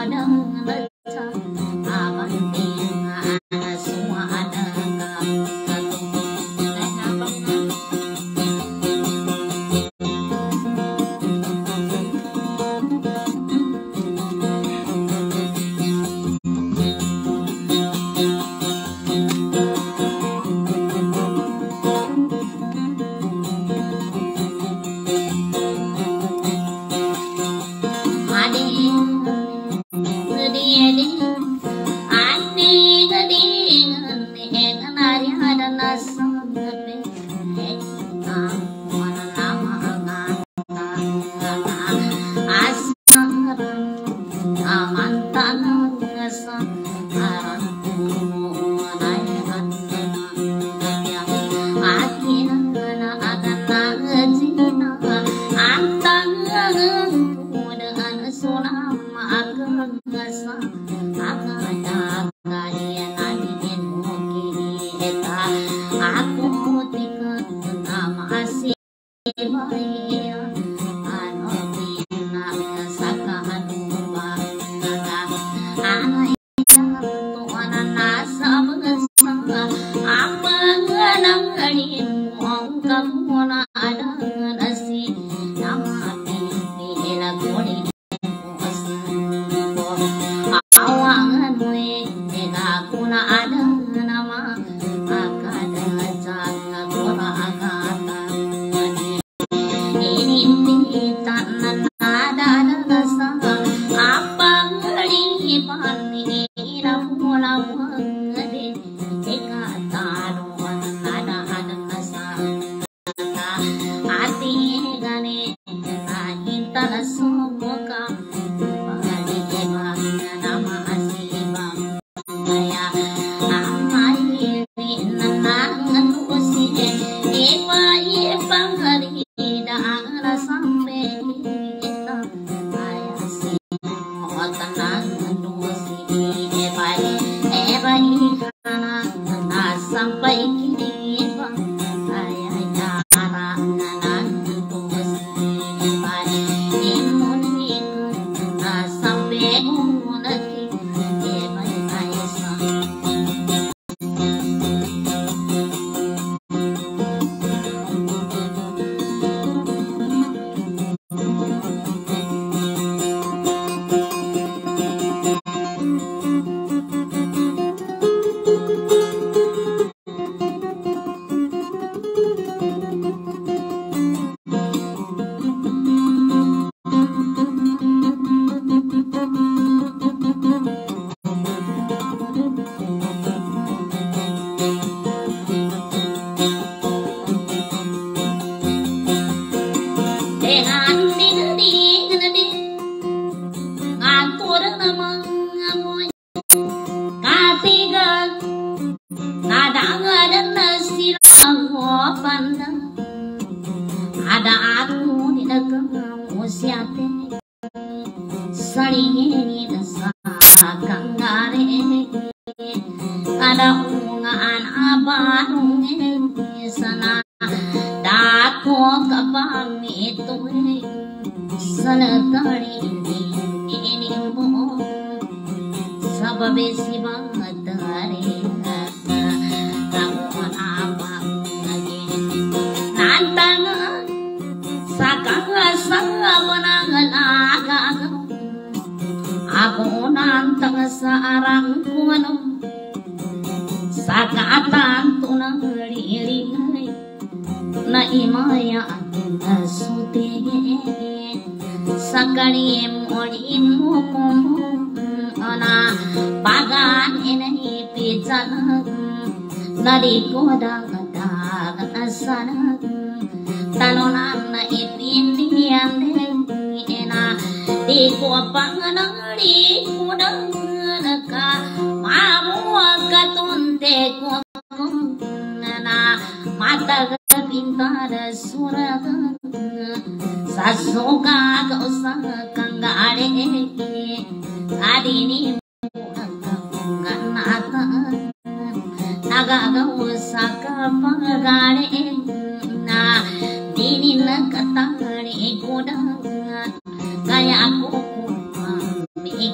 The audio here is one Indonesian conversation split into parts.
Kaya ako kung mikira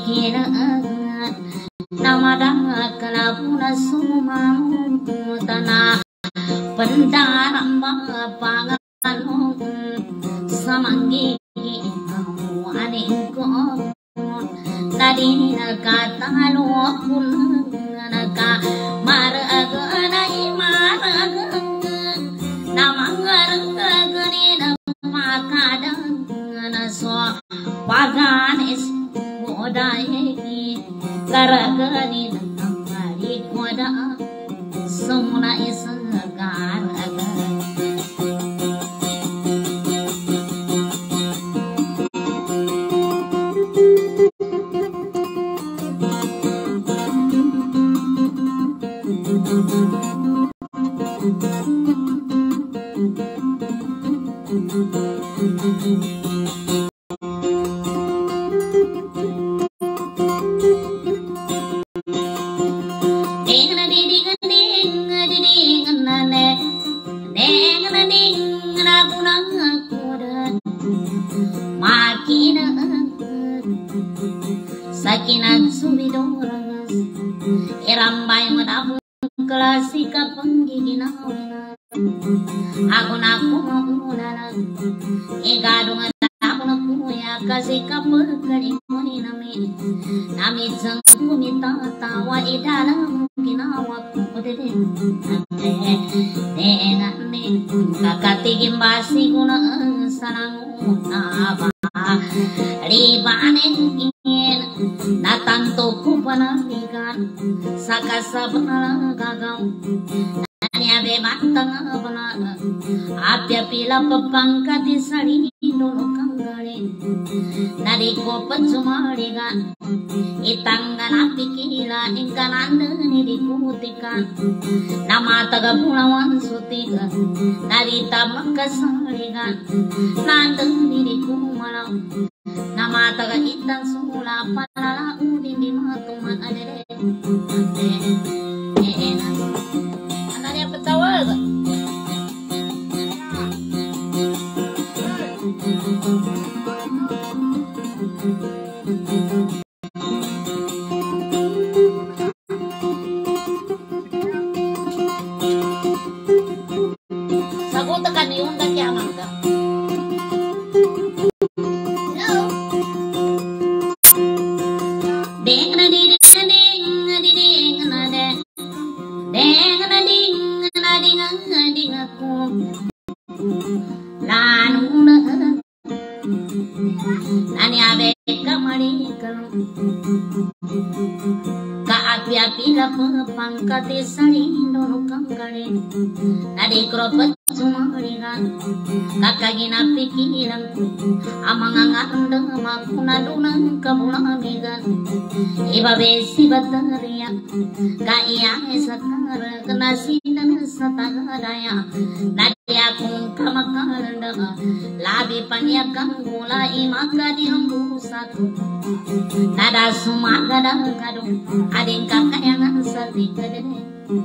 namada kalapuna sumamu tanah pendaram pangan samanggi aningko nadini nakatalo kun naka maraga maraga namangar gani namakada naso paganes modai karagani namari koda semula isegar sakinat subidoras irambay madabong klasika panggiginawa ako na kumuulan igadong ako na kuya kasi kapag kalimuni namin sang kumitatawa idalang ginawa ko din kakatigim basi ko na sanang unaba libanin natanto ko panaligan sa kasabang gagaw naniabe matang banana apya pila papangka di salino kanggare nariko patsumarigan itanggan apikila ingkananda nidikutikan nama taga pulawan sutiga narita makasarigan nandang nidikumalang nama taga itang sumula palala udin di matuman adere anaknya petawal sago tekan diundang ya mangga pila pangkati salino kanggare nadi kropat sumarigan kakagina pikiran amang angandang makuna dunang kabulamigan iba besi bataria kaya sakar kenasinan satagadaya nadi akong kamakaranda labi panyakang gula imaka dirumbu satu nada sumagadang kadung ading kakayangan sati kadene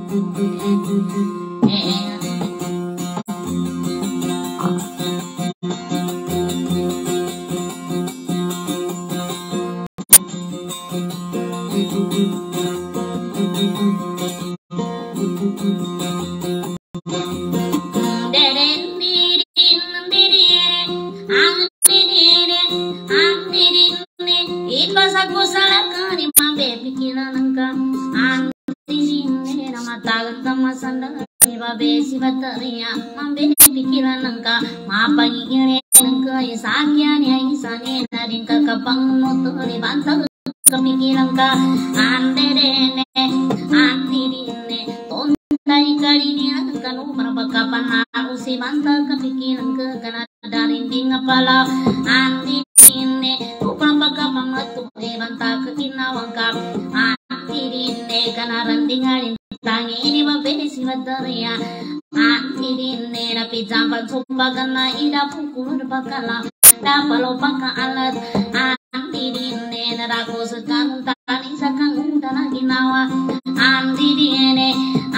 besi bataria mambe pikiran nangka mapagigire nangka isakyan ya isane narin kakapang motori bantag kapikiran ka anderene andirine tontai karini kanu marapakapan usi bantag kapikiran ka kanadarin ding apala andirine upapakapan matuhe bantag kinawang ka andirine kanarandingarin tangi ini mabesi bataria andirine rapi jambal supagana ida pukul bakala dapalo baka alat andirine naraku sekang tani sakang udana ginawa andirine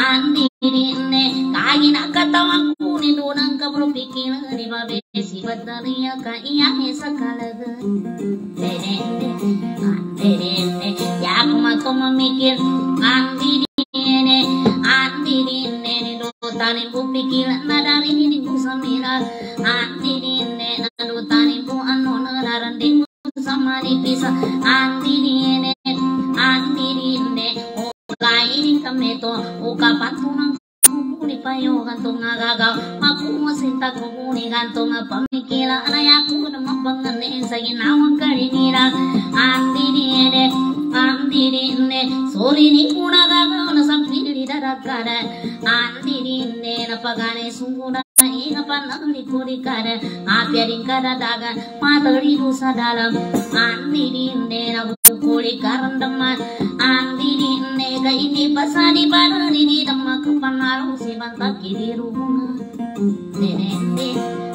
kagina katawa kuni dunang kabro pikir di mabesi bataria ka iya sakalaga andirine kanto memikir andi dine tani bu pikir nadari ini bu samira andi dine tani bu anu narandi sama dipisah andi dine lain kami to ukapan tunang kubuni payo gantung ngagagaw aku masinta kubuni gantung pamikiran ayaku na mapanganin sa ginawang karinira andi dine sorry ni puna gagaw na sampili darakara andi dine na pagane sungguh ina panali kuri kada apyaring kada dagan matari rusa dalam andi dine na kuri karandaman andi dine ga ini pasani barani ni damma kapanaru si bantap kiri rumah dene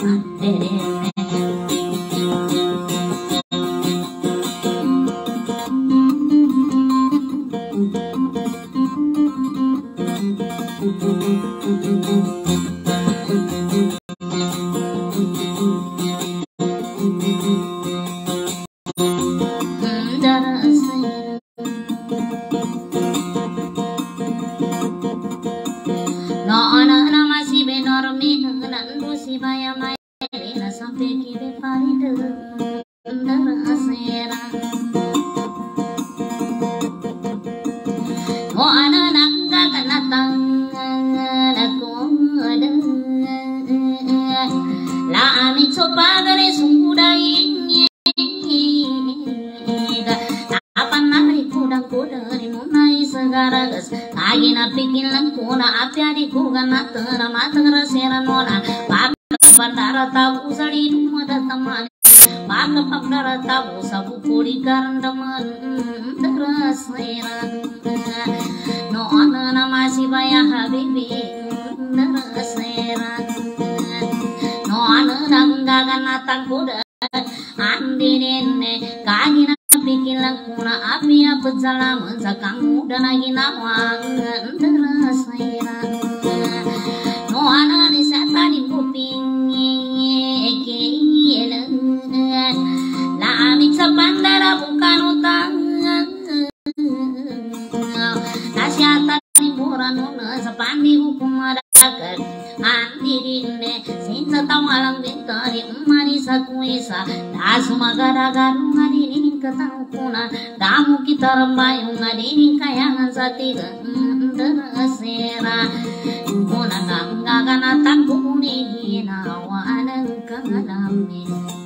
agina pikin lang kuna apyari kugana tera matera sera nona pandara tabu sari dumada tamani Paga pandara tabu sabu kuri karandaman terasera no ana masih baya habibi terasera no ana danggagan natang kuda andirene kagina bikin lakuna api apa jalan kamu dan lagi nawang terasera no ana di tadi kuping la amik sabandara bukan utang nasyata liburan una sapandi hukum adakan andi dine sinsa tawalang bintari mari sakuisa dasuma gara-garu ngadinin ketangkuna damu kita rembayu ngadinin kayangan satiga terasera muna ganggagan atang kumuni hinawa anang kangadami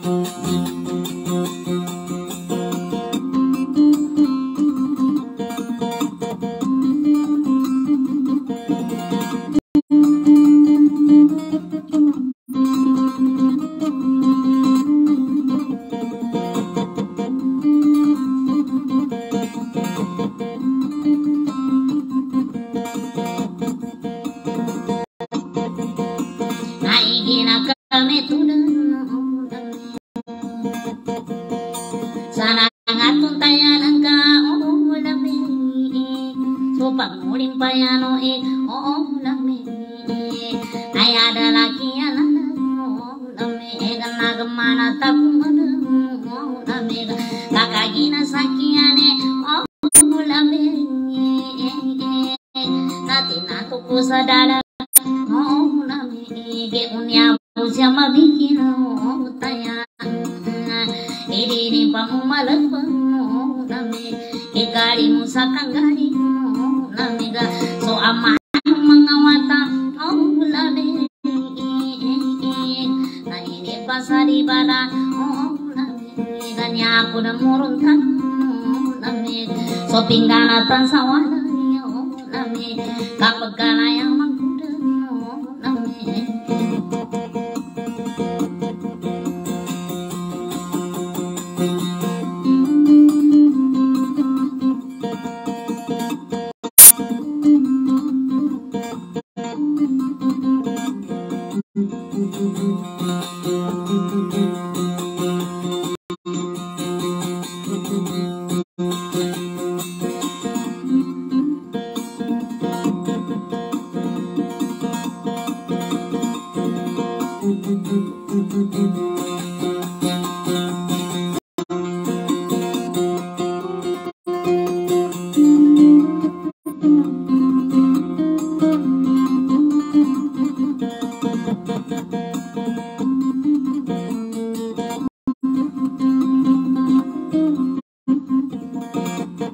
pinggana sawah nami kapag kalayang magkuda nami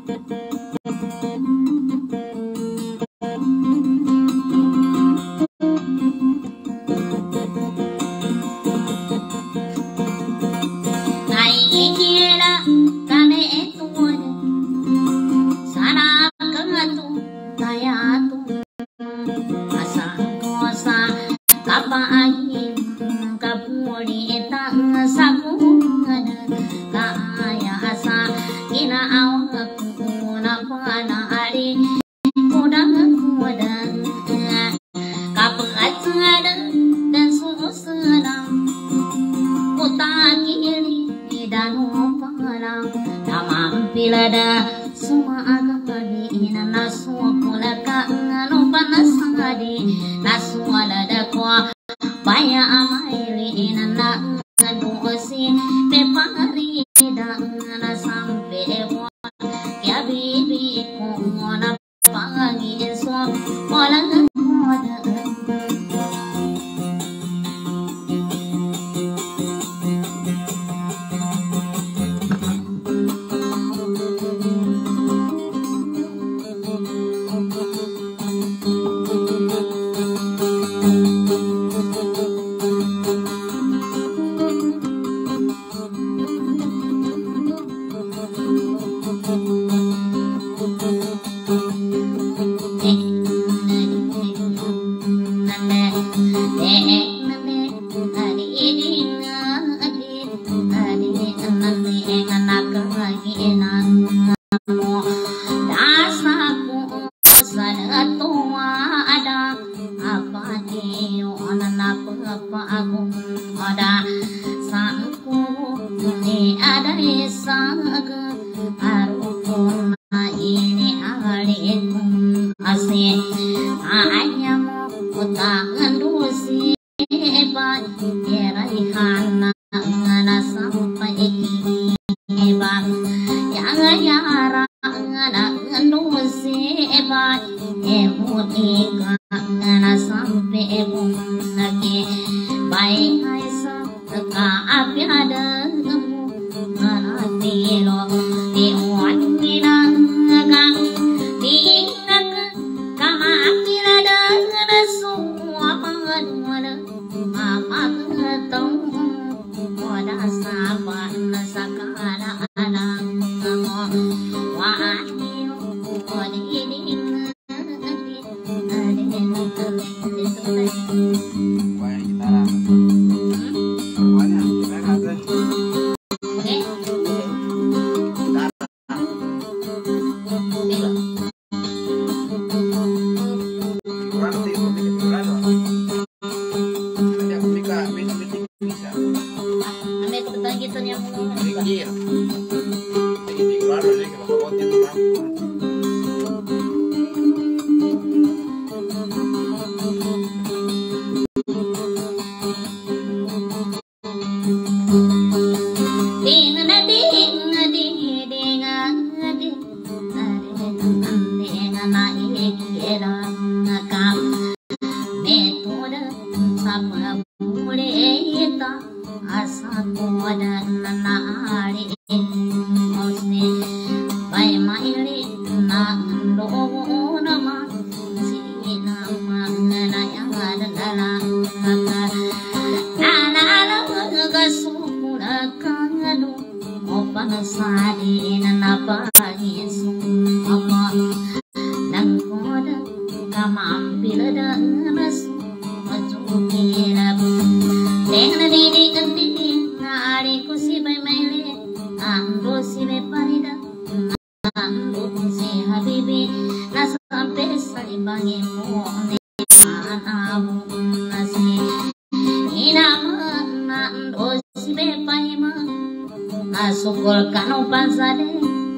Sukul kanu pasade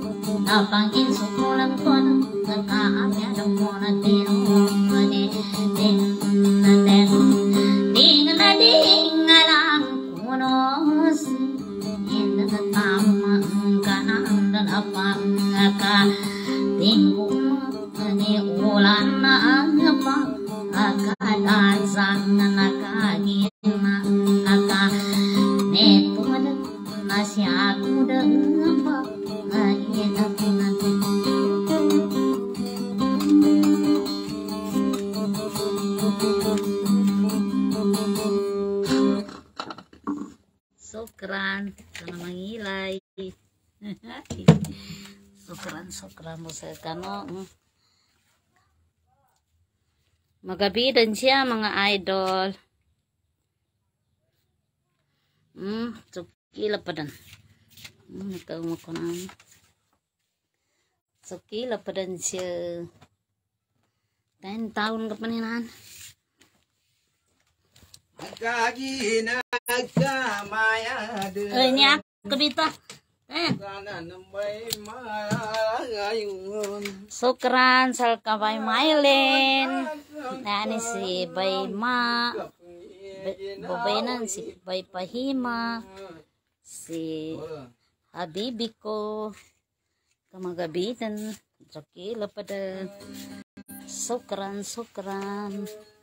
napangin sukulang kono nakaamya ng muna tino mani ding na ding alang kuno si inda tama kanan dan apa ka tinggu ni ulan na apa akadan sang nakagin aka neto masih aku dengar apa lagi aku nanti sukran mo sa kano. Magabidan siya mga idol. Sukila pa dan. Nagkaumag ko na. Sukila pa dan siya. 10 tahun ka paninan. Kagi nagkamaya de. Niya kabita. Sana nambay maayun. Sukran sal kabay Mylene. Nani si Bayma. Babaynan si Bay Pahima. Si Habibi ko. Kamagabitan. Sukila pa dan. Sukran.